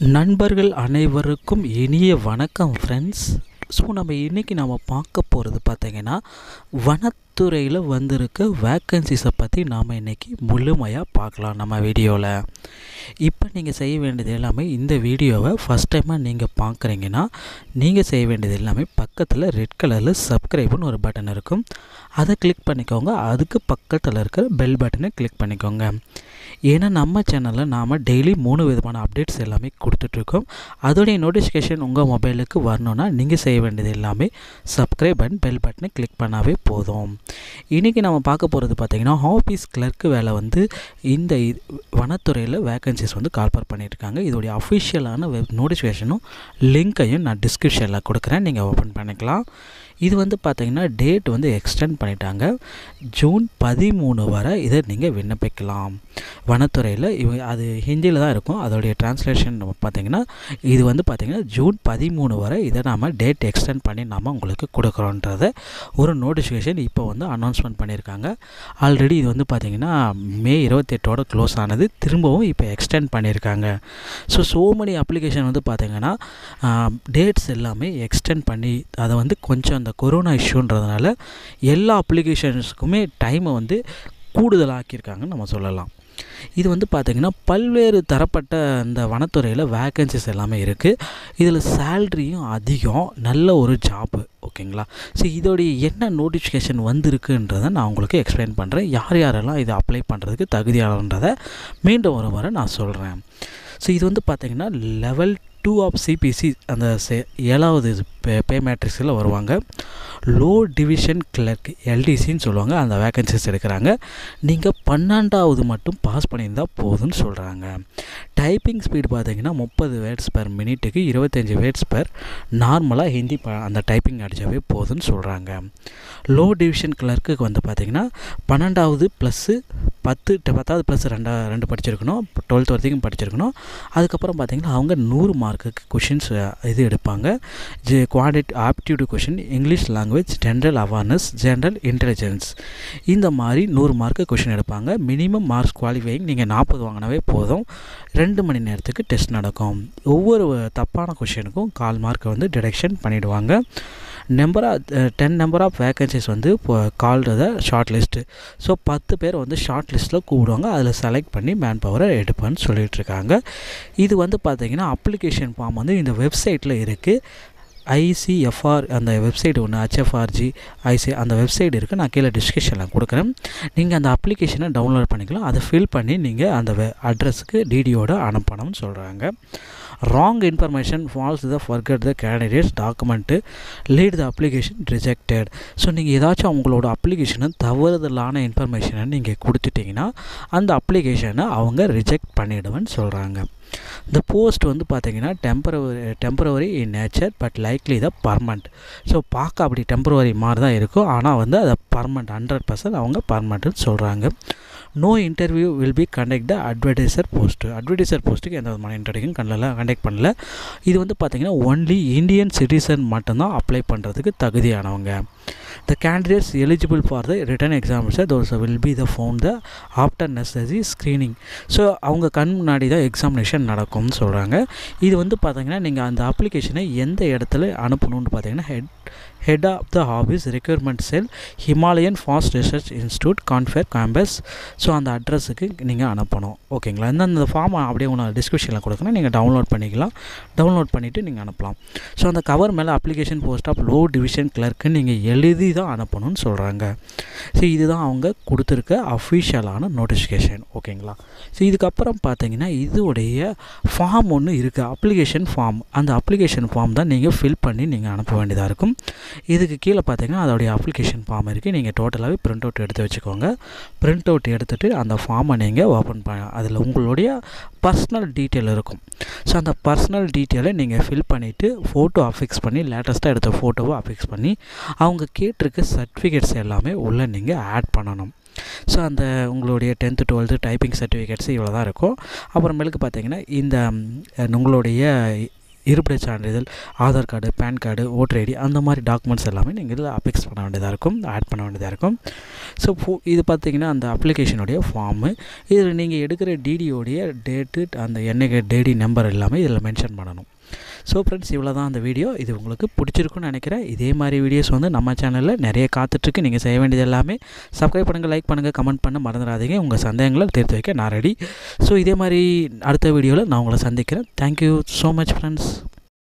நண்பர்கள் அனைவருக்கும் இனிய வணக்கம் ஃப்ரெண்ட்ஸ். ஸோ நம்ம பார்க்க போகிறது பார்த்திங்கன்னா வனத்துறையில் வந்திருக்க வேக்கன்சிஸை பற்றி நாம் இன்றைக்கி முழுமையாக பார்க்கலாம் நம்ம வீடியோவில். இப்போ நீங்கள் செய்ய வேண்டியது எல்லாமே, இந்த வீடியோவை ஃபஸ்ட் டைமாக நீங்கள் பார்க்குறீங்கன்னா நீங்கள் செய்ய வேண்டியது எல்லாமே பக்கத்தில் ரெட் கலரில் சப்ஸ்கிரைப்னு ஒரு பட்டன் இருக்கும், அதை கிளிக் பண்ணிக்கோங்க. அதுக்கு பக்கத்தில் இருக்கிற பெல் பட்டனை கிளிக் பண்ணிக்கோங்க. ஏன்னா நம்ம சேனலில் நாம் டெய்லி 3 விதமான அப்டேட்ஸ் எல்லாமே கொடுத்துட்ருக்கோம். அதோடைய நோட்டிஃபிகேஷன் உங்கள் மொபைலுக்கு வரணுன்னா நீங்கள் செய்ய வேண்டியது எல்லாமே சப்ஸ்கிரைப் அண்ட் பெல் பட்டனை கிளிக் பண்ணாவே போதும். இன்றைக்கி நம்ம பார்க்க போகிறது பார்த்திங்கன்னா ஆஃபீஸ் கிளர்க்கு வேலை வந்து இந்த வனத்துறையில் வேக்கன்சிஸ் வந்து கால்பர் பண்ணியிருக்காங்க. இதோடைய அஃபிஷியலான நோட்டிஃபிகேஷனும் லிங்க்கையும் நான் டிஸ்கிரிப்ஷனில் கொடுக்குறேன், நீங்கள் ஓப்பன் பண்ணிக்கலாம். இது வந்து பார்த்திங்கன்னா டேட் வந்து எக்ஸ்டெண்ட் பண்ணிட்டாங்க. ஜூன் 13 வரை இதை நீங்கள் விண்ணப்பிக்கலாம். வனத்துறையில் அது ஹிந்தியில் தான் இருக்கும். அதோடைய டிரான்ஸ்லேஷன் பார்த்திங்கன்னா இது வந்து பார்த்திங்கன்னா ஜூன் 13 வரை இதை நாம் டேட் எக்ஸ்டெண்ட் பண்ணி நாம் உங்களுக்கு கொடுக்குறோன்றத ஒரு நோட்டிஃபிகேஷன் இப்போ வந்து அனௌன்ஸ்மெண்ட் பண்ணியிருக்காங்க. ஆல்ரெடி இது வந்து பார்த்திங்கன்னா மே 28 க்ளோஸ் ஆனது, திரும்பவும் இப்போ எக்ஸ்டெண்ட் பண்ணியிருக்காங்க. ஸோ மெனி அப்ளிகேஷன் வந்து பார்த்திங்கன்னா டேட்ஸ் எல்லாமே எக்ஸ்டெண்ட் பண்ணி அதை வந்து கொஞ்சம் அந்த கொரோனா இஷ்யூன்றதுனால எல்லா அப்ளிகேஷன்ஸுக்குமே டைமை வந்து கூடுதலாக்கியிருக்காங்கன்னு நம்ம சொல்லலாம். இது வந்து பார்த்திங்கன்னா பல்வேறு தரப்பட்ட இந்த வனத்துறையில் வேக்கன்சிஸ் எல்லாமே இருக்குது. இதில் சேல்ரியும் அதிகம், நல்ல ஒரு ஜாப்பு. ஓகேங்களா? ஸோ இதோடைய என்ன நோட்டிஃபிகேஷன் வந்திருக்குன்றதை நான் உங்களுக்கு எக்ஸ்பிளைன் பண்ணுறேன். யாரெல்லாம் இதை அப்ளை பண்ணுறதுக்கு தகுதியானன்றதை மீண்டும் ஒரு முறை நான் சொல்கிறேன். ஸோ இது வந்து பார்த்திங்கன்னா லெவல் 2 ஆஃப் சிபிசி அந்த 7வது பே மேட்ரிக்ஸில் வருவாங்க. லோ டிவிஷன் கிளர்க் எல்டிசின்னு சொல்லுவாங்க. அந்த வேக்கன்சிஸ் எடுக்கிறாங்க. நீங்கள் 12வது மட்டும் பாஸ் பண்ணியிருந்தால் போதும்னு சொல்கிறாங்க. டைப்பிங் ஸ்பீடு பார்த்திங்கன்னா 30 வேர்ட்ஸ் பெர் மினிட்டுக்கு 25 வேர்ட்ஸ் பெர் நார்மலாக ஹிந்தி அந்த டைப்பிங் அடித்தாவே போதும்னு சொல்கிறாங்க. லோ டிவிஷன் கிளர்க்குக்கு வந்து பார்த்திங்கன்னா 12வது ப்ளஸ்ஸு 10வது ப்ளஸ் 2 படிச்சிருக்கணும், 12th வரைக்கும் படிச்சிருக்கணும். அதுக்கப்புறம் பார்த்திங்கன்னா அவங்க 100 மார்க்குக்கு கொஷின்ஸ் இது எடுப்பாங்க. Aptitude question, English language, general awareness, general intelligence, இந்த மாதிரி 100 மார்க்கு கொஷின் எடுப்பாங்க. மினிமம் மார்க்ஸ் குவாலிஃபையிங் நீங்கள் 40 வாங்கினாவே போதும். 2 மணி நேரத்துக்கு டெஸ்ட் நடக்கும். ஒவ்வொரு தப்பான கொஷினுக்கும் 1/4 மார்க்கை வந்து டிடக்ஷன் பண்ணிவிடுவாங்க. 10 நம்பர் ஆஃப் வேக்கன்சிஸ் வந்து இப்போ கால்டு ஷார்ட் லிஸ்ட்டு. ஸோ 10 பேர் வந்து ஷார்ட் லிஸ்ட்டில் கூப்பிடுவாங்க. அதில் செலக்ட் பண்ணி மேன் பவரை எடுப்பேன்னு சொல்லிகிட்ருக்காங்க. இது வந்து பார்த்திங்கன்னா அப்ளிகேஷன் ஃபார்ம் வந்து இந்த வெப்சைட்டில் இருக்குது. ஐசிஎஃப்ஆர் அந்த வெப்சைட் ஒன்று, ஹெச்எஃப்ஆர்ஜி ஐசி அந்த வெப்சைட் இருக்குது. நான் கீழே டிஸ்கிரிப்ஷனில் கொடுக்குறேன். நீங்கள் அந்த அப்ளிகேஷனை டவுன்லோட் பண்ணிக்கலாம். அதை ஃபில் பண்ணி நீங்கள் அந்த அட்ரஸுக்கு டிடியோட அனுப்பணும்னு சொல்கிறாங்க. Wrong information, false the forget the candidates document, lead the application rejected. So நீங்கள் ஏதாச்சும் அவங்களோட அப்ளிகேஷனை தவறுதலான இன்ஃபர்மேஷனை நீங்கள் கொடுத்துட்டிங்கன்னா அந்த அப்ளிகேஷனை அவங்க ரிஜெக்ட் பண்ணிவிடுவேன்னு சொல்கிறாங்க. இந்த போஸ்ட் வந்து பார்த்திங்கன்னா temporary in nature but likely the permanent. So பார்க்க அப்படி டெம்பரவரி மாதிரி தான் இருக்கும், ஆனால் வந்து அதை பர்மனண்ட் 100% அவங்க பர்மனண்ட்டுன்னு சொல்கிறாங்க. No interview will be conduct the advertiser போஸ்ட்டுக்கு எந்த விதமான இன்டர்வியூவும் கண்டக்ட் பண்ணல. இது வந்து பார்த்திங்கன்னா ஒன்லி இந்தியன் சிட்டிசன் மட்டும்தான் அப்ளை பண்ணுறதுக்கு தகுதியானவங்க. The candidates eligible for the written examination those will be the found the after necessary screening. So அவங்க கண் முன்னாடி தான் எக்ஸாமினேஷன் நடக்கும்னு சொல்கிறாங்க. இது வந்து பார்த்திங்கன்னா நீங்கள் அந்த அப்ளிகேஷனை எந்த இடத்துல அனுப்பணும்னு பார்த்திங்கன்னா head of the office requirement cell, Himalayan forest research institute, conifer campus. So அந்த அட்ரஸுக்கு நீங்கள் அனுப்பணும். ஓகேங்களா? இந்த ஃபார்ம் அப்படியே உங்களுக்கு டிஸ்கிரிப்ஷனில் கொடுக்குறேன், நீங்கள் டவுன்லோட் பண்ணிக்கலாம். டவுன்லோட் பண்ணிவிட்டு நீங்கள் அனுப்பலாம். ஸோ அந்த கவர் மேலே application post of low division கிளர்க்கு நீங்கள் எழுதி தான் அனுப்பணும்னு சொல்கிறாங்க. ஸோ இதுதான் அவங்க கொடுத்துருக்க அஃபிஷியலான நோட்டிஃபிகேஷன். ஓகேங்களா? ஸோ இதுக்கப்புறம் பார்த்தீங்கன்னா இதோடைய ஃபார்ம் ஒன்று இருக்குது, அப்ளிகேஷன் ஃபார்ம். அந்த அப்ளிகேஷன் ஃபார்ம் தான் நீங்கள் ஃபில் பண்ணி நீங்கள் அனுப்ப வேண்டியதாக இருக்கும். இதுக்கு கீழே பார்த்தீங்கன்னா அதோடைய அப்ளிகேஷன் ஃபார்ம் இருக்குது. நீங்கள் டோட்டலாகவே பிரிண்ட் அவுட் எடுத்து வச்சுக்கோங்க. பிரிண்ட் அவுட் எடுத்துகிட்டு அந்த ஃபார்மை நீங்கள் ஓப்பன் பண்ண அதில் உங்களுடைய பர்சனல் டீட்டெயில் இருக்கும். ஸோ அந்த பர்சனல் டீட்டெயிலை நீங்கள் ஃபில் பண்ணிவிட்டு ஃபோட்டோ அஃபிக்ஸ் பண்ணி, லேட்டஸ்ட்டாக எடுத்த ஃபோட்டோவை அஃபிக்ஸ் பண்ணி அவங்க கேட்டிருக்க சர்டிஃபிகேட்ஸ் எல்லாமே உள்ளே நீங்கள் ஆட் பண்ணணும். ஸோ அந்த உங்களுடைய 10th 12th டைப்பிங் சர்டிஃபிகேட்ஸ் இவ்வளோ தான் இருக்கும். அப்புறமேலுக்கு பார்த்தீங்கன்னா இந்த உங்களுடைய இருப்பிட சான்றிதழ், Aadhaar card, pan card, voter ID, அந்த மாதிரி டாக்குமெண்ட்ஸ் எல்லாமே நீங்கள் இதில் அஃபிக்ஸ் பண்ண வேண்டியதாக இருக்கும், ஆட் பண்ண வேண்டியதாக இருக்கும். ஸோ இது பார்த்திங்கன்னா அந்த அப்ளிகேஷனுடைய ஃபார்மு. இதில் நீங்கள் எடுக்கிற டிடியோடைய டேட்டு, அந்த என்னைக்கு டேடி நம்பர் எல்லாமே இதில் மென்ஷன் பண்ணணும். ஸோ ஃப்ரெண்ட்ஸ், இவ்வளோ தான் அந்த வீடியோ. இது உங்களுக்கு பிடிச்சிருக்குன்னு நினைக்கிறேன். இதே மாதிரி வீடியோஸ் வந்து நம்ம சேனலில் நிறைய காத்துட்ருக்கு. நீங்கள் செய்ய வேண்டியது எல்லாமே சப்ஸ்கிரைப் பண்ணுங்கள், லைக் பண்ணுங்கள், கமெண்ட் பண்ண மறந்துடாதீங்க. உங்கள் சந்தேகங்களை தீர்த்து வைக்க நான் ரெடி. ஸோ இதே மாதிரி அடுத்த வீடியோவில் நான் உங்களை சந்திக்கிறேன். Thank you so much friends.